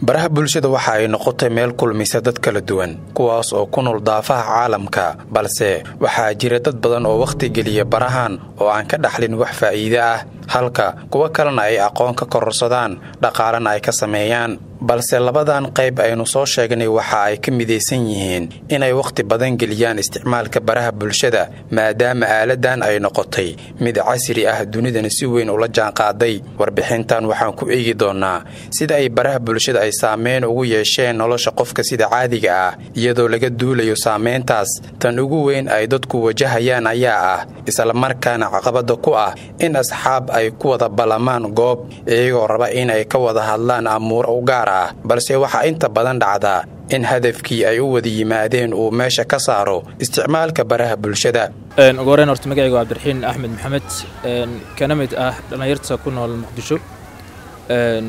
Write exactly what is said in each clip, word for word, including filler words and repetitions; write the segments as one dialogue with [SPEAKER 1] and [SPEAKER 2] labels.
[SPEAKER 1] baraha bulshada waxa ay noqotay meel kulmisa dad kala duwan kuwaas oo ku nool daafaha caalamka balse waxa jira dad badan oo waqti geliya barahan oo aan ka dhaxlin wax faa'iido ah halka kuwa kalena ay aqoon ka kororsadaan dhaqaalana ay ka sameeyaan balse labadan qayb aynu soo sheegnay waxa ay ka mideysan yihiin inay waqti badan geliyaan isticmaalka baraha bulshada maadaama aaladan ay noqotay mid casri ah dunidana si weyn ula jaanqaaday warbixintan waxaan ku eegi doonaa sida ay baraha bulshada ay saameyn ugu yeesheen nolosha qofka sida caadiga ah iyadoo laga duulayo saameyntaas tan ugu weyn ay dadku wajahayaan ayaa ah isla markaana caqabada ku ah in asxaab ay ku wada balamaan goob iyagoo raba in ay ka wada hadlaan amuur u gaar ah balse waxa inta badan dhacda in hadafkii ay u wada yimaadeen uu meesha ka saaro isticmaalka baraha bulshada
[SPEAKER 2] een ugu horreyn horta magacaygu Cabdiraxiin Axmed Maxamed een kana mid ah dhalinyarada ku nool Muqdisho een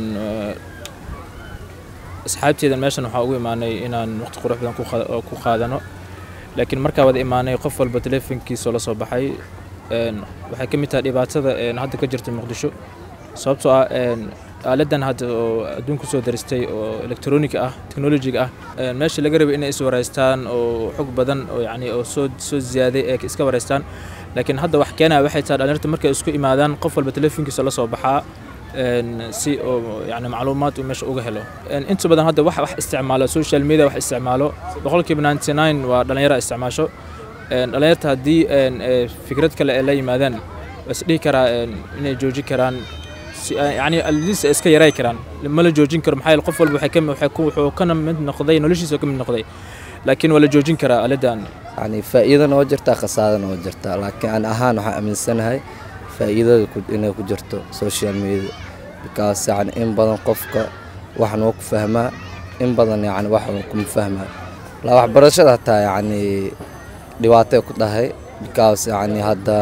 [SPEAKER 2] asxaabteedan meeshan waxa ugu imaanay inaan waqti qurux badan ku qaadano laakiin marka wada imaanay qof walba telefonkiisa la soo baxay een waxay ka mid tahay dhibaatada een hadda ka jirta Muqdisho sababtoo ah een aaladan hadda oo adduunka soo daristay oo electronic ah technology ah meesha laga rabo inay is wareystaan oo xog badan oo yaani oo soo soo ziyaaday ee iska wareystaan laakiin hadda wax keenaya waxay tahay dhalinyarada markay isku imaadaan qof walba telefonkiisa la soo baxaa een si oo yaani macluumaad uu meesha uga helo een inta badan hadda wax wax isticmaalo social media wax isticmaalo boqolkiiba ninety-nine waa dhalinyarada isticmaasho een dhalinyarada hadii een fikrad kale ay la yimaadaan bas dhigi karaa inay jooji karaan يعني الليس اسكا يراي كران لما لا جوجين كر maxay qof walba waxay ka waxay ku wuxuu kana mid noqday noloshiisa ka mid noqday laakiin wala joojin kara aladan
[SPEAKER 3] yani faa'iidana oo jirta khasaadana oo jirta laakiin aan ahaan waxa aaminsanahay faa'iidada ku inay ku jirto social media because yani in badan qofka waxan uu ku fahmaa in badan yani wax uu ku fahmaa la wax barashada taa yani dhibaato ku dhahay because yani hadda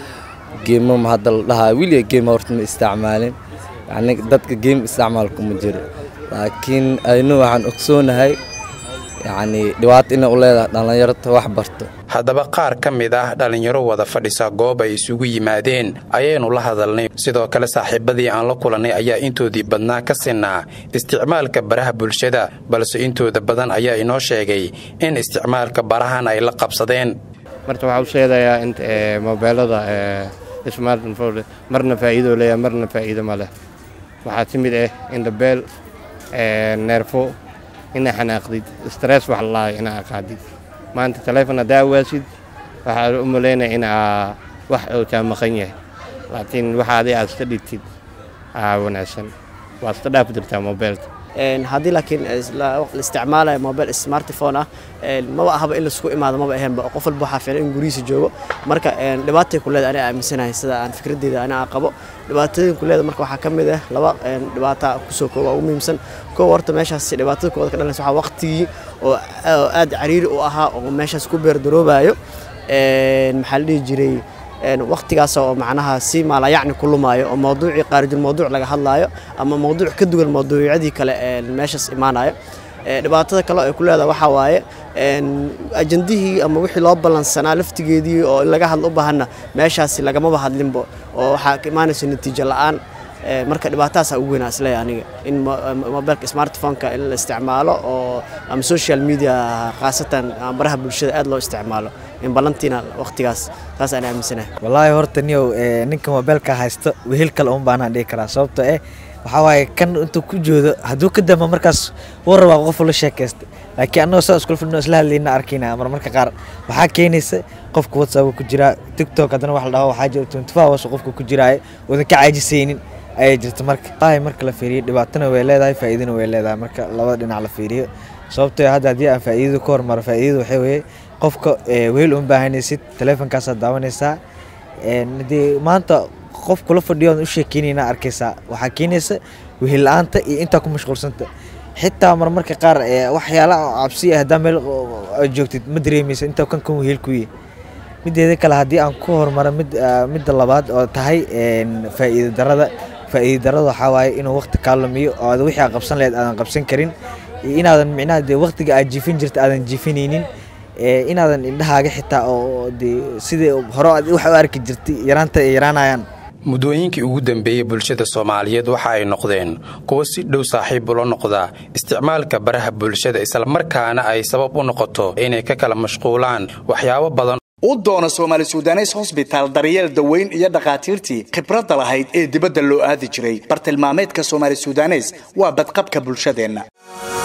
[SPEAKER 3] game ما هذا لها ويلي game ورت ما استعمالين يعني ضدك game استعمالكم مجرد لكن أنو عن أكسون هاي يعني دوات إنه ولا dhalinyarada wax barto
[SPEAKER 1] haddaba qaar ka mid ah dhalinyaro wada fadhisa goob ay isugu yimaadeen ayaynu la hadalnay sidoo kale saaxiibadii aan la kulanay ayaa intoodii badnaa ka sinaa isticmaalka baraha bulshada balse intooda badan ayaa inoo sheegay in isticmaalka barahan ay la qabsadeen
[SPEAKER 4] marta waxa uu sheegayaa in mobilada smartphone marna faa'iido leeyahay marna faa'iido ma leh waxa timid ah in the bell ee nerfo in xanaaqdid stress wax la ina qaadid maanta telefoon daawaysid waxa u maleynaa in wax uu taamaqan yahay laakiin waxa aad iska dhigtid aa wanaagsan waa iska dhaaf dirtaa mobilka
[SPEAKER 5] een hadii laakiin la isticmaalayo mobile smartphone ah een ma ahaba in la isku imaado ma ahaynba qof walba waxa fiican in guriisa joogo marka een dhibaatay ku leedahay aan aaminsanahay sida aan fikradeeda ana qabo dhibaatooyin ku leedahay marka waxa kamid ah laba een dhibaata ku soo kooba ugu muhiimsan koo horta meeshaas si dhibaatada kooda ka dhalanaysa waxa waqti oo aad cariiri u ahaa oo meeshaas ku beer daroobayo een maxaa la dhigi jiray een waqtigaas oo macnaha si ma la yaacni kulumaayo oo mawduuci qaarij mawduuc laga hadlaayo ama mawduuc ka duwan mawduucyadii kale ee meeshaas imaanayo ee dhibaatada kale ee ku leedahay waxa waaye een ajandihii ama wixii loo balansanaa laftigeedii oo laga hadlo u baahana meeshaas laga ma hadlinbo oo waxa ka imaanaysa natiijo la'aan ee marka dhibaatadaas ugu weyn aslee aniga in mobilka smartphone-ka in la isticmaalo oo ama social media khaasatan baraha bulshada aad loo isticmaalo in balantina waqtigaas taas aan aaminsanahay
[SPEAKER 6] wallahi horta niyow ninka mobilka haysto wehel kale uun baan dhigi karaa sababtoo eh waxa waaye kan intuu ku joodo haduu ka dama markaas war raba qof la sheekaysto laakiin anoo soo isku filno isla hadlayna arkina mar marka qaar waxa keenaysa qofka WhatsApp ku jira TikTok hadana wax la dhaho waxa jira twenty-four hours qofka ku jira oo ka caajisaynin ay jirto marka ay marka la fiiriyo dhibaatana way leedahay faa'iidana way leedahay marka labada dhinac la fiiriyo sababtoo ah hadda hadii aan faa'iido ka hormar faa'iido waxay weey qofka weel u baahanaysid telefonkaas daawanaysa een hadii maanta qof kula fadhiyo u sheekeynayna arkaysa waxa keenaysa wehel la'aanta iyo inta ku mashquulsanta xitaa mar marka qaar waxyaalaha cabsi ah hadda meel joogtid ma dareemaysa inta kan ku wehel ku yahay mideeda kale hadii aan ku hormaro mid mid labaad oo tahay een faa'iido darada faa'iido darada waxa waaye inuu waqti ka lumiyo oo wixii aan qabsan lahayd aan qabsan karin inaadan micnaha waqtiga aad jiifin jirta aadan jiifinaynin ee inaadan indhahaaga xitaa oo sidii hore wax u arki jirtay yaraanta yaraanayaan
[SPEAKER 1] muddooyinkii ugu dambeeyey bulshada Soomaaliyeed waxa ay noqdeen kuwo si dhow saaxiib ula noqda isticmaalka baraha bulshada isla markaana ay sabab u noqoto inay ka kala mashquulaan waxyaabo badan
[SPEAKER 7] u doona Somali Sudanes Hospital daryeel daweyn iyo dhaqaatiirtii khibradda lahayd ee dibadda loo aadi jiray bartilmaameedka Somali Sudanes waa badqabka bulshadeena.